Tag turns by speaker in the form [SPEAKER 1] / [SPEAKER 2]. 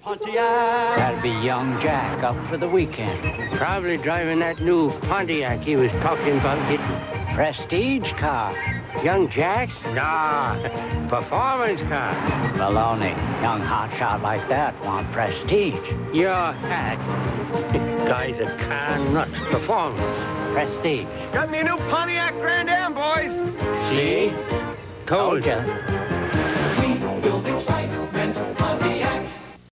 [SPEAKER 1] Pontiac.
[SPEAKER 2] That'll be young Jack up for the weekend.
[SPEAKER 3] Probably driving that new Pontiac he was talking about getting.
[SPEAKER 2] Prestige car.
[SPEAKER 3] Young Jack's? Nah, performance car.
[SPEAKER 2] Baloney. Young hotshot like that want prestige.
[SPEAKER 3] Your hat. Guys at car nuts. Performance.
[SPEAKER 2] Prestige.
[SPEAKER 1] Got me a new Pontiac Grand Am, boys.
[SPEAKER 3] See? Told ya.
[SPEAKER 4] We build excitement, Pontiac.